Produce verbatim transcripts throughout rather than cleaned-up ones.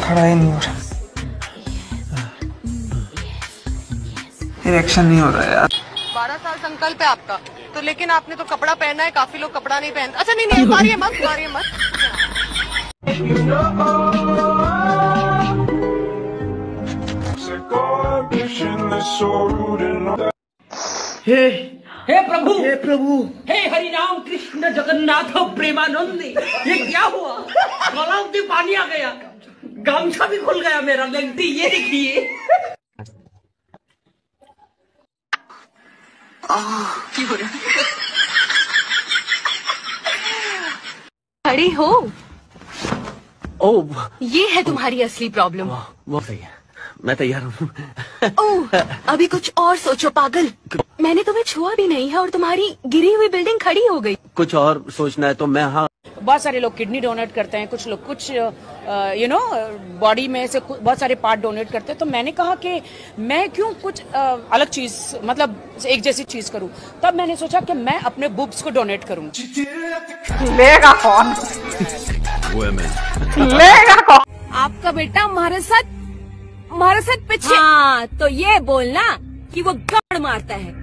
खड़ा ही नहीं हो रहा, इरेक्शन नहीं हो रहा यार। बारह साल संकल्प है आपका तो, लेकिन आपने तो कपड़ा पहना है, काफी लोग कपड़ा नहीं पहनते। अच्छा नहीं नहीं, मारिए मत, मारिए मत। हे हे प्रभु, हे प्रभु, हे हरि राम कृष्ण जगन्नाथ प्रेमानंद, ये क्या हुआ? गलाव में पानी आ गया, गामछा भी खुल गया मेरा। गलती ये देखिए। खड़ी हो। ओह, ये है तुम्हारी असली प्रॉब्लम। वो सही है, मैं तैयार हूँ। ओह, अभी कुछ और सोचो पागल। मैंने तुम्हें छुआ भी नहीं है और तुम्हारी गिरी हुई बिल्डिंग खड़ी हो गई। कुछ और सोचना है तो मैं, हाँ। बहुत सारे लोग किडनी डोनेट करते हैं, कुछ लोग कुछ यू नो बॉडी में से बहुत सारे पार्ट डोनेट करते हैं। तो मैंने कहा कि मैं क्यों कुछ uh, अलग चीज, मतलब एक जैसी चीज करूं। तब मैंने सोचा कि मैं अपने बुब्स को डोनेट करूं। लेगा कौन? लेगा कौन? आपका बेटा हमारे साथ हमारे साथ पीछे। हाँ, तो ये बोलना कि वो गाड़ मारता है।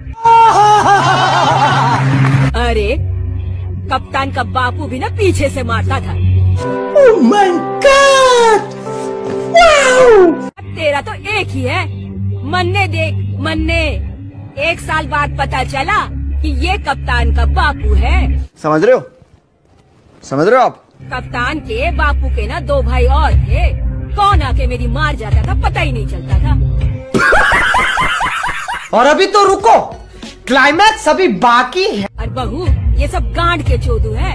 अरे कप्तान का बापू भी ना पीछे से मारता था। Oh my God! Wow! तेरा तो एक ही है। मन्ने देख मन्ने, एक साल बाद पता चला कि ये कप्तान का बापू है। समझ रहे हो? समझ रहे हो आप? कप्तान के बापू के ना दो भाई और थे। कौन आके मेरी मार जाता था पता ही नहीं चलता था। और अभी तो रुको, क्लाइमैक्स अभी बाकी है। और बहू, ये सब गांड के चोदू है।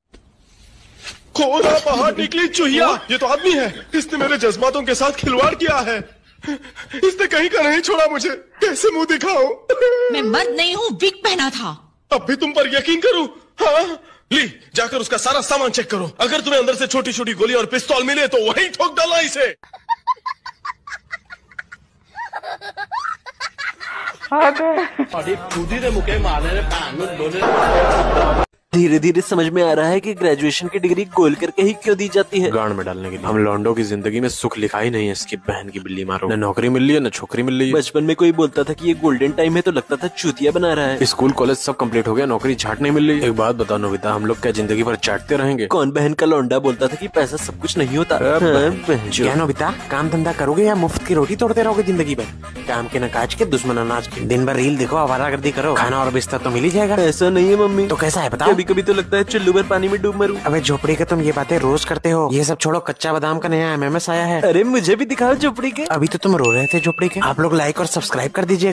खोला बाहर निकली चूहिया, ये तो आदमी है। इसने मेरे जज्बातों के साथ खिलवाड़ किया है। इसने कहीं का नहीं छोड़ा मुझे। कैसे मुंह दिखाऊं? मैं मर्द नहीं हूँ, विग पहना था। अब भी तुम पर यकीन करूं? हाँ, ली जाकर उसका सारा सामान चेक करो। अगर तुम्हें अंदर से छोटी छोटी गोली और पिस्तौल मिले तो वहीं ठोक डालना इसे। धीरे धीरे समझ में आ रहा है कि ग्रेजुएशन की डिग्री गोल करके ही क्यों दी जाती है। गांड में डालने के लिए। हम लौंडों की जिंदगी में सुख लिखा ही नहीं है। इसकी बहन की बिल्ली मारो। न नौकरी मिल रही है न छोकरी मिल रही है। बचपन में कोई बोलता था कि ये गोल्डन टाइम है तो लगता था चूतिया बना रहा है। स्कूल कॉलेज सब कंप्लीट हो गया, नौकरी झाट नहीं मिल रही। एक बात बताओ नोबिता, हम लोग क्या जिंदगी भर चाटते रहेंगे? कौन बहन का लौंडा बोलता था कि पैसा सब कुछ नहीं होता। क्या नोबिता, काम धंधा करोगे या मुफ्त की रोटी तोड़ते रहोगे जिंदगी भर? काम के न काज के, दुश्मन अनाज के। दिन भर रील देखो, आवारागर्दी करो, खाना और बिस्तर तो मिल ही जाएगा। ऐसा नहीं है मम्मी। तो कैसा है बताओ? कभी कभी तो लगता है चुल्लू भर पानी में डूब मरूं। अबे झोपड़ी के तुम ये बातें रोज करते हो। ये सब छोड़ो, कच्चा बादाम का नया एम एम एस आया है। अरे मुझे भी दिखाओ झोपड़ी के। अभी तो तुम रो रहे थे झोपड़ी के। आप लोग लाइक और सब्सक्राइब कर दीजिए।